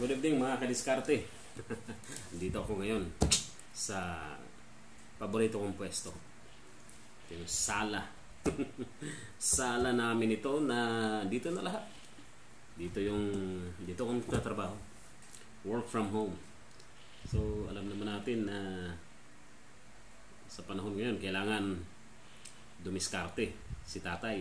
Good evening mga kadiskarte. Dito ako ngayon sa paborito kong pwesto. Ito yung sala. Sala namin ito na dito na lahat. Dito akong tatrabaho. Work from home. So alam naman natin na sa panahon ngayon kailangan dumiskarte si tatay.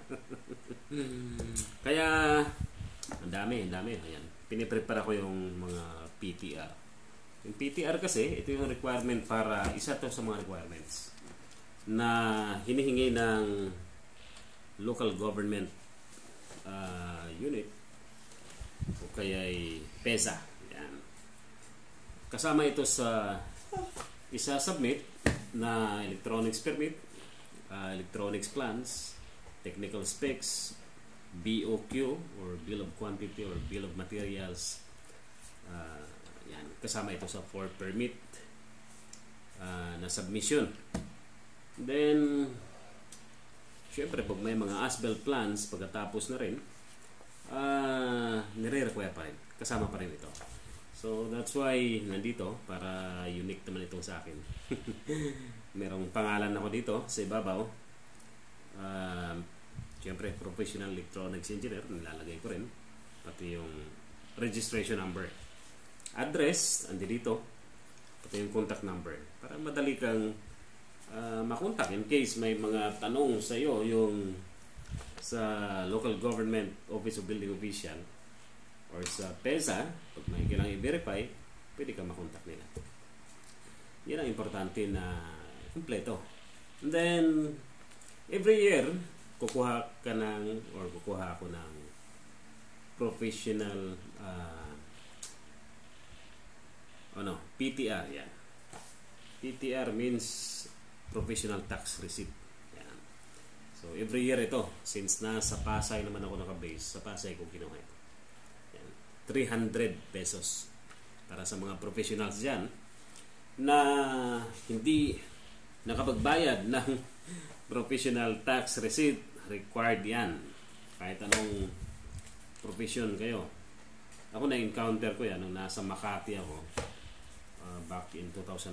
Kaya ang dami. Ayan. Piniprepare ko yung mga PTR. Yung PTR kasi, ito yung requirement para, isa to sa mga requirements na hinihingi ng local government unit o kaya'y PESA. Yan. Kasama ito sa isa-submit na electronics permit, electronics plans, technical specs, BOQ or Bill of Quantity or Bill of Materials. Yan. Kasama ito sa for permit na submission. Then syempre pag may mga as-built plans pagkatapos na rin nire-require pa rin. Kasama pa rin ito. So that's why nandito para unique naman itong sa akin. Merong pangalan ako dito sa ibabaw. Siyempre, professional electronics engineer, nilalagay ko rin. Pati yung registration number. Address, andi dito. Pati yung contact number. Para madali kang makontak in case may mga tanong sa iyo yung sa local government office o building official or sa PESA, pag may kailangang i-verify, pwede kang makontak nila. Yan ang importante na kumpleto. And then, every year, kukuha ako ng professional PTR. Yan. PTR means professional tax receipt. Yan. So every year ito, since nasa Pasay naman ako naka-base, sa Pasay ko kinuha ito. Yan. 300 pesos para sa mga professionals dyan na hindi nakapagbayad ng professional tax receipt. Required yan kahit anong profession kayo. Ako na-encounter ko yan nung nasa Makati ako back in 2003.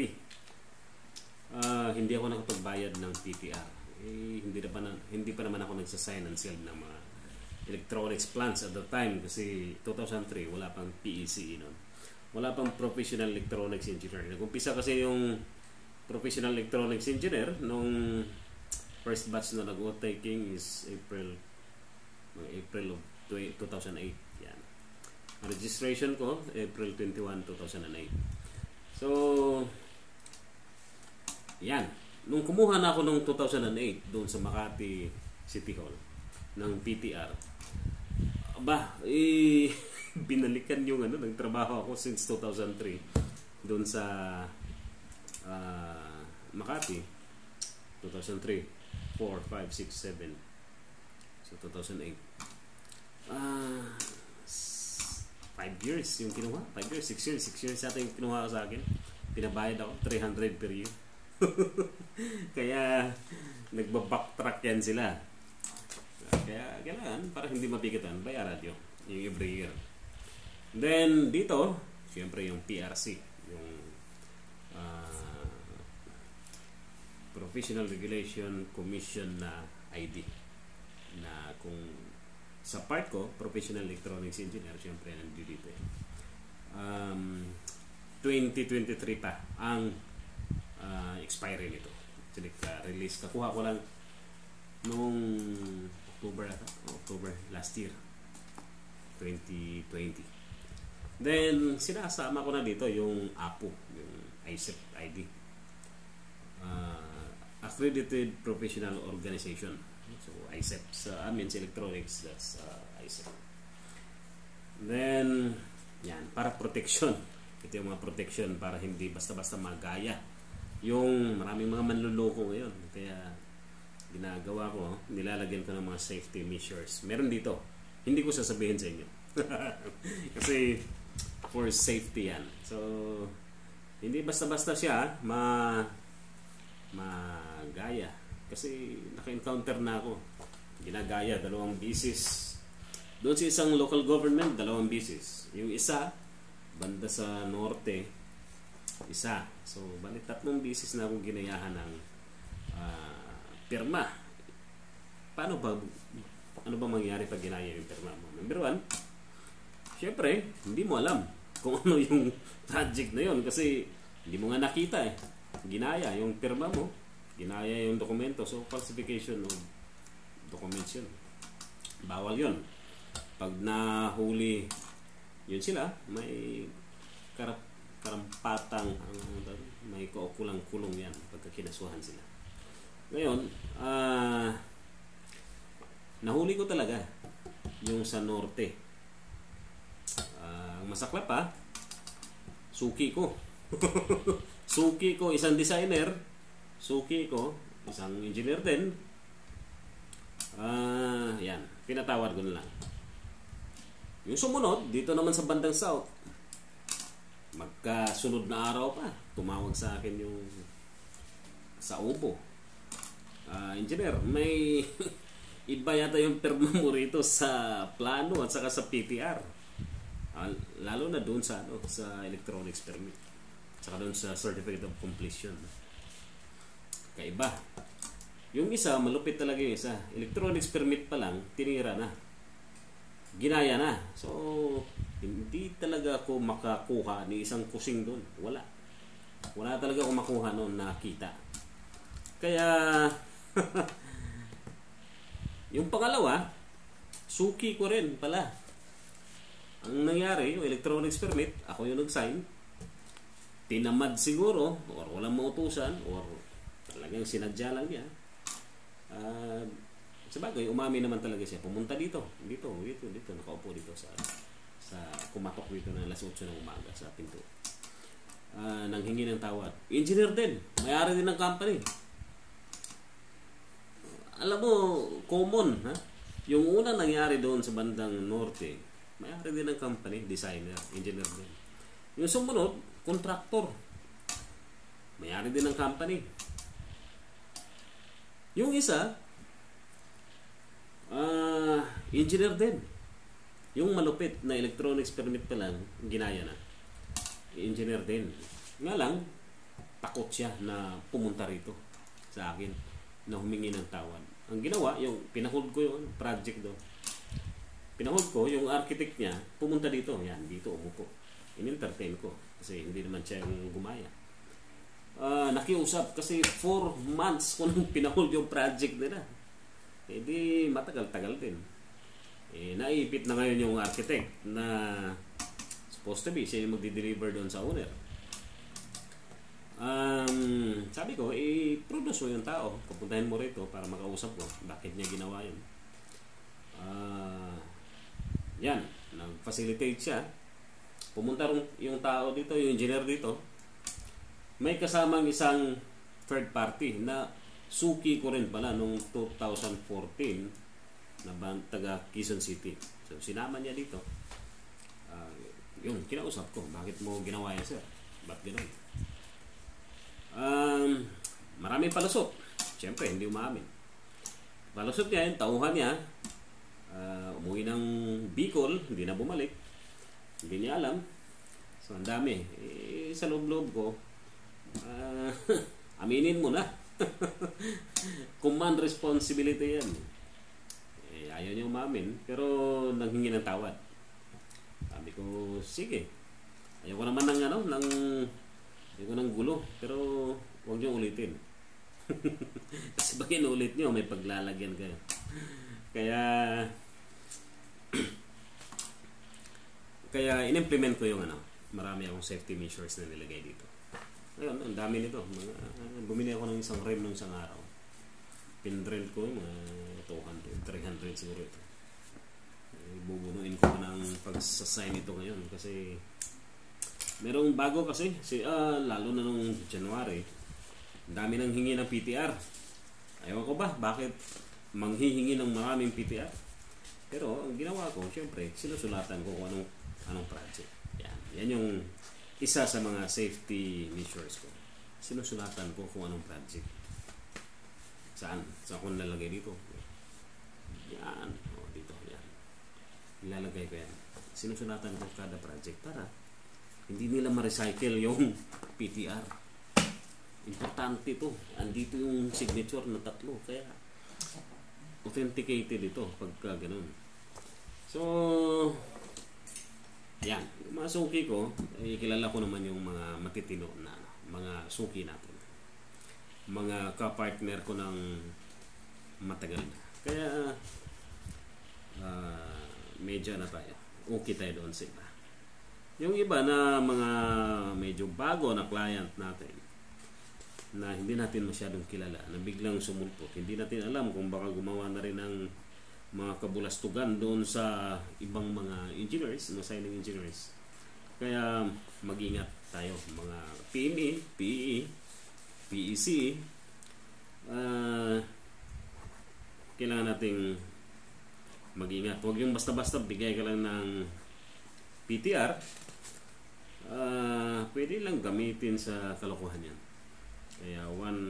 Hindi ako nakapagbayad ng PTR. Hindi pa naman ako nagsasign and seal ng mga electronics plans at the time kasi 2003 wala pang PECE nun. Wala pang professional electronics engineer. Nag-umpisa kasi yung professional electronics engineer nung first batch na nag-taking is April of 2008. Yan. Ang registration ko, April 21, 2008. So, yan. Nung kumuha na ako noong 2008 doon sa Makati City Hall ng PTR, binalikan yung nagtrabaho ako since 2003 doon sa Makati. 2003. 4, 5, 6, 7. So 2008. 5 years yung kinuha. 5 years, 6 years. 6 years yata yung kinuha sa akin. Pinabayad ako. 300 per year. Kaya nagbabacktrack yan sila. Kaya kailangan para hindi mabigatan, bayaran yun. Yung every year. Then dito, siyempre yung PRC. Yung Professional Regulation Commission na ID na kung sa part ko Professional Electronics Engineer, syempre nandito dito 2023 pa ang expiry nito. Actually release kakuha ko lang noong October last year 2020. Then sinasama ko na dito yung APO, yung ISEP ID, Accredited Professional Organization. So ISEP sa amin sa electronics, that's ISEP. Then yan, para protection. Ito yung mga protection para hindi basta-basta magaya yung maraming mga manluloko ngayon. Kaya ginagawa ko, nilalagyan ko ng mga safety measures. Meron dito, hindi ko sasabihin sa inyo kasi for safety yan. So hindi basta-basta siya magaya. Kasi naka-encounter na ako. Ginagaya, 2 bisis Doon sa isang local government, 2 bisis. Yung isa, banda sa norte, isa. So, bali 3 bisis na akong ginayahan ng pirma. Paano ba, ano ba mangyari pag ginaya yung pirma mo? Number 1, syempre, hindi mo alam kung ano yung project na yun kasi hindi mo nga nakita eh. Ginaya yung pirma mo, ginaya yung dokumento. So, falsification of documents yun. Bawal yun. Pag nahuli yun sila, may karampatang may kaukulang kulong yan pagka kinasuhan sila. Ngayon, nahuli ko talaga yung sa norte. Ang masaklap pa, suki ko. Suki ko, isang designer. Suki ko, isang engineer din. Yan, pinatawad ko na lang. Yung sumunod, dito naman sa bandang south, magkasunod na araw pa, tumawag sa akin yung sa Ubo. Engineer, may iba yata yung perma mo rito sa plano at saka sa PTR. Lalo na doon sa, sa electronics permit. Saka doon sa certificate of completion. Kaiba. Yung isa, malupit talaga yung isa. Electronics permit pa lang, tinira na. Ginaya na. So, hindi talaga ako makakuha ni isang kusing doon. Wala. Wala talaga ako makuha noon na kita. Kaya, yung pangalawa, suki ko rin pala. Ang nangyari, yung electronics permit, ako yung nag-sign. Tinamad siguro, or walang mautusan, or talagang sinadya lang niya. Sabagay, umami naman talaga siya. Pumunta dito, nakaupo dito sa kumatok dito ng alas 8 ng umaga sa pinto. Nanghingi ng tawad. Engineer din, may-ari din ng company. Alam mo, common, ha? Yung una nangyari doon sa bandang norte, may-ari din ng company, designer, engineer din. Yung sumunod, contractor. May-ari din ng company. Yung isa, engineer din. Yung malupit na electronics permit pa lang, ginaya na. Engineer din. Nga lang, takot siya na pumunta rito sa akin na humingi ng tawad. Ang ginawa, yung pinahold ko yung project doon. Pinahold ko, yung architect niya, pumunta dito. Yan, dito, umupo. In-entertain ko. Kasi hindi naman siya yung gumaya. Nakiusap kasi 4 months ko nang pinahold yung project nila. Eh di matagal-tagal din. Naipit na ngayon yung architect na supposed to be siya yung magdi-deliver doon sa owner. Sabi ko, produce mo yung tao. Pupuntahin mo rito para makausap ko. Bakit niya ginawa yun? Yan, nag-facilitate siya. Pumunta yung tao dito, yung engineer dito. May kasamang isang third party na suki ko rin pala nung 2014 na taga Quezon City. So, sinama niya dito. Yun, kinausap ko. Bakit mo ginawa yan, sir? Ba't gano'n? Maraming palusot. Siyempre, hindi umamin. Palusot niya yun, tauhan niya. Umuwi ng Bicol, hindi na bumalik. Hindi niya alam. So, ang dami. Sa loob-loob ko, aminin mo na. Command responsibility yan. Ayaw niya umamin, pero nanghingi ng tawad. Sabi ko, sige. Ayaw ko naman ng gulo, pero huwag niyo ulitin. Kasi pag inulit niyo, may paglalagyan kayo. Kaya in-implement ko yung marami akong safety measures na nilagay dito. Ngayon, ang dami nito. Bumili ako ng isang rem ng isang araw. Pinrent ko mga 200, 300 siguro ito. Bubunuin ko ng pag-sign ito ngayon kasi merong bago kasi lalo na nung January, ang dami nang hingi ng PTR. Ayaw ko ba bakit manghihingi ng maraming PTR? Pero ang ginawa ko, syempre, sinusulatan ko kung anong project. Yan yung isa sa mga safety measures ko. Sinusulatan ko kung anong project. Saan ko nalagay dito? Yan. Dito. Yan. Ilalagay ko yan. Sinusulatan ko kada project para hindi nila ma-recycle yung PTR. Importante ito. Andito yung signature na 3. Kaya authenticated ito pagka ganun. So, yan. Yung mga suki ko, kilala ko naman yung mga matitino na mga suki natin. Mga ka-partner ko ng matagal na. Kaya, medyo na tayo. Okay tayo doon sa iba. Yung iba na mga medyo bago na client natin, na hindi natin masyadong kilala, na biglang sumulpot. Hindi natin alam kung baka gumawa na rin ng mga kabulastugan doon sa ibang mga engineers, mga signing engineers. Kaya mag-ingat tayo, mga PME, PE, PEC. Kailangan nating mag-ingat. Huwag yung basta-basta bigay ka lang ng PTR. Pwede lang gamitin sa kalokohan yan. Kaya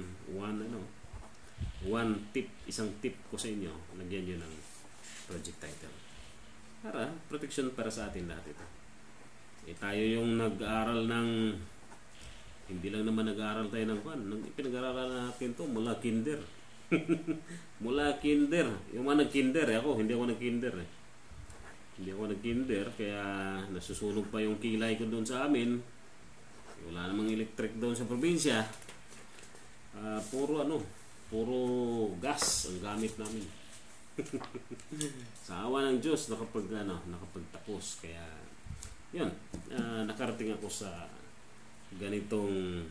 isang tip ko sa inyo, lagyan nyo ng project title. Para, protection para sa atin lahat ito. Tayo yung nag-aaral ng, hindi lang naman nag-aaral tayo ng pinag-aaralan natin to mula kinder. Mula kinder. Yung mga nag-kinder, hindi ako nag-kinder. Hindi ako nag-kinder, kaya nasusunog pa yung kilay ko doon sa amin. Wala namang electric doon sa probinsya. Puro gas ang gamit namin. Sa awa ng Diyos nakapagtapos. Kaya yun, nakarating ako sa ganitong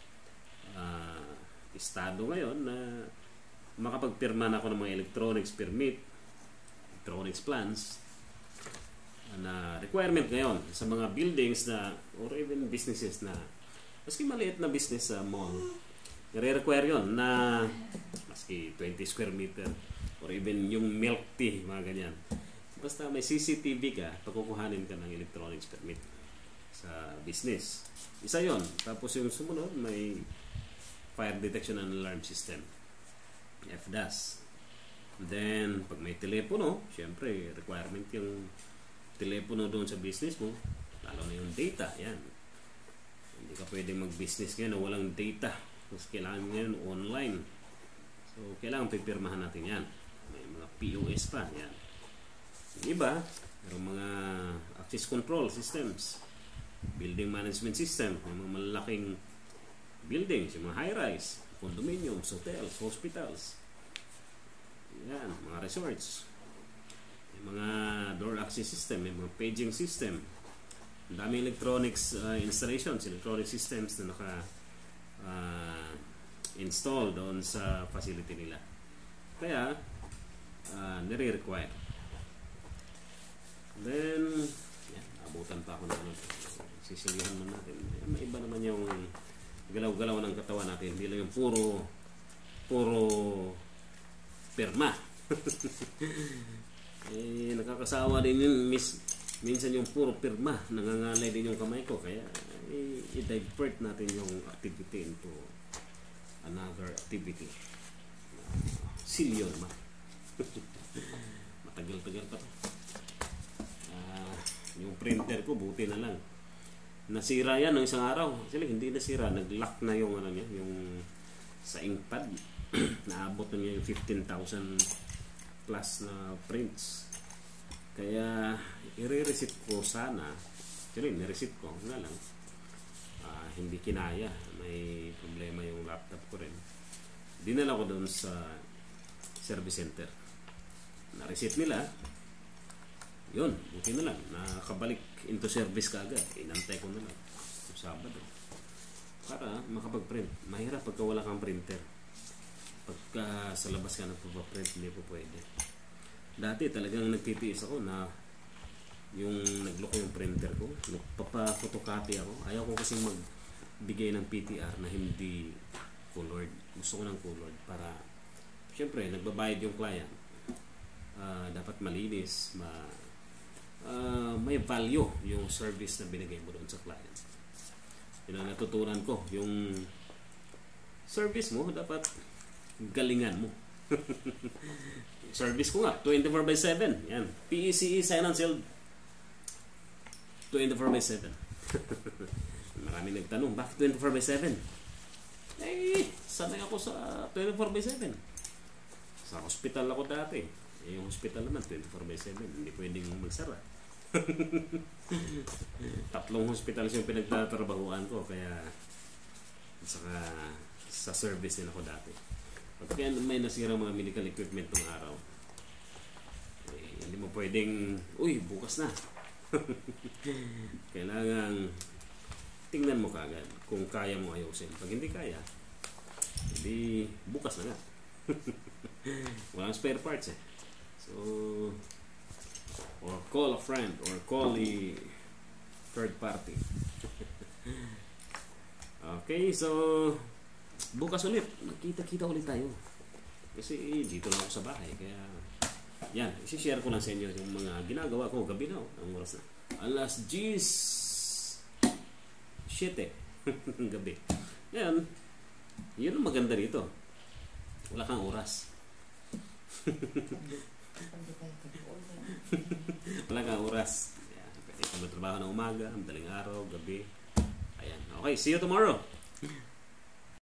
estado ngayon na makapagpirma na ako ng mga electronics permit, electronics plans na requirement ngayon sa mga buildings na or even businesses na maski maliit na business sa mall, nire-require yun na maski 20 square meter or even yung milk tea, mga ganyan. Basta may CCTV ka, pakukuhanin ka ng electronics permit sa business. Isa yon. Tapos yung sumunod, may fire detection and alarm system, FDAS. Then, pag may telepono, syempre, requirement yung telepono doon sa business mo, lalo na yung data, yan. Hindi ka pwede mag-business ngayon na walang data. Mas kailangan ngayon online. So, kailangan pipirmahan natin yan. May mga POS pa, yan. Yung iba, mayroong mga access control systems, building management system, yung mga malalaking buildings, yung mga high-rise, condominiums, hotels, hospitals, yan, mga resorts, yung mga door access system, yung mga paging system, ang dami electronics installations, electronic systems na install doon sa facility nila. Kaya nire-require. Then yan, abutan pa ako na sisilihan man natin. May iba naman yung galaw-galaw ng katawan natin, hindi lang yung puro pirma. Nakakasawa din yun, minsan yung puro pirma, nangangalay din yung kamay ko, kaya i-divert natin yung activity into another activity. Silyon ma. Matagal-tagal pa to. Yung printer ko, buti na lang. Nasira yan ng isang araw. Actually, hindi nasira. Nag-lock na yung yung sa inkpad. Naabot na niya yung 15,000 plus na prints. Kaya, i-reset ko sana. Actually, nireset ko. Nga lang. Hindi kinaya. May problema yung laptop ko rin. Dinala ko doon sa service center. Na-reset nila. Yun, buti na lang. Nakabalik into service kaagad. Inantay ko na lang. Yung Sabado. Para makapag-print. Mahirap pagka wala kang printer. Pagka sa labas ka nagpapaprint, hindi po pwede. Dati talagang nagtitiis ako na yung nagloko yung printer ko. Nagpapa-photocopy ako. Ayaw ko kasing magbigay ng PTR na hindi colored. Gusto ko ng colored para syempre, nagbabayad yung client. Dapat malinis, may value yung service na binigay mo doon sa client. Yun ang natutunan ko. Yung service mo, dapat galingan mo. Service ko nga, 24/7. Yan. PECE sign and sealed 24/7. Marami nagtanong, bakit 24/7? Eh, sanay ako sa 24/7. Sa hospital ako dati. Eh, yung hospital naman, 24/7. Hindi pwedeng magsara. 3 hospital yung pinagtatrabahuan ko. Kaya, saka sa service din ako dati. Pagka may nasirang mga medical equipment ng araw, eh, hindi mo pwedeng, uy, bukas na. Kailangan tingnan mo kagad kung kaya mo ayusin. Pag hindi kaya, hindi bukas na nga. Walang spare parts eh. So, or call a friend or call the third party. Okay, so bukas ulit, magkita-kita ulit tayo. Kasi dito lang ako sa bahay. Kaya, yan, isi-share ko lang sa inyo yung mga ginagawa ko gabi na. Ang oras na. Alas 10:07 gabi. Yan. Yun ang maganda rito. Wala kang oras. Wala kang oras. Yan. Pwede ka matrabaho ng umaga, madaling araw, gabi. Ayan. Okay, see you tomorrow.